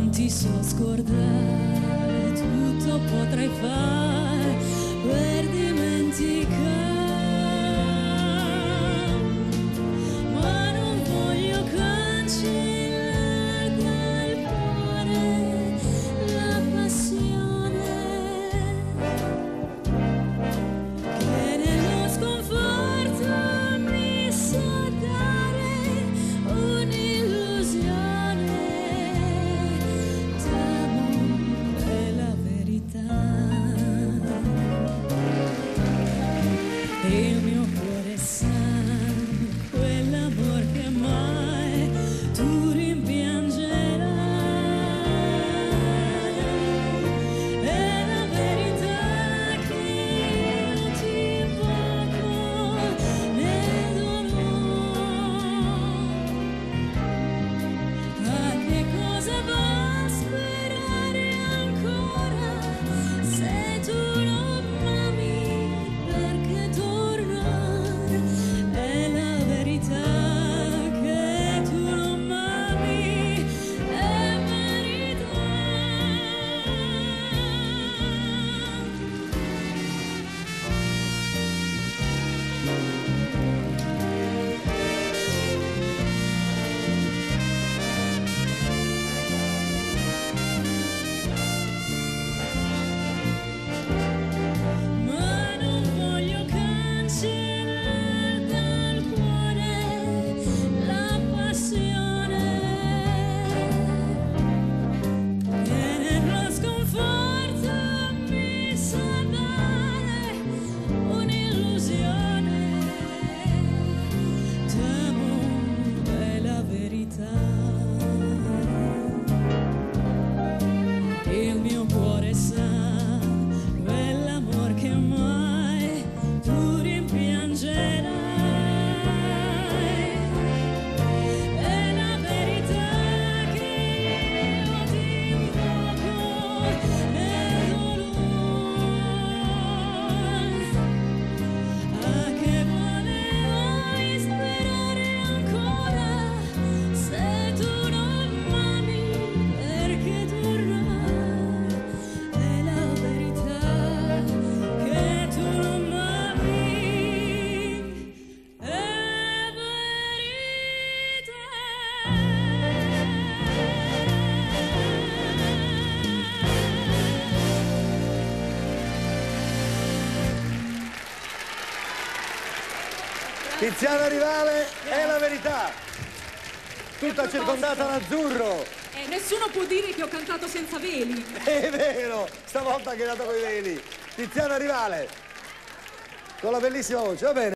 non ti so scordare, tutto potrei fare per dimenticare. Il mio cuore sa quell'amor che mai tu rimpiangerai. È la verità che io ti invoco nel dolore. Ma che cosa va a sperare ancora se tu non m'ami? Perché tu il mio cuore sa quell'amor che mai tu rimpiangerai. È la verità che io ti invoco nel dolore. A che vale vuoi sperare ancora se tu non m'ami? Perché Tiziana Rivale, è la verità. Tutta circondata d'azzurro. Nessuno può dire che ho cantato senza veli. È vero, stavolta che hai dato coi veli. Tiziana Rivale, con la bellissima voce, va bene.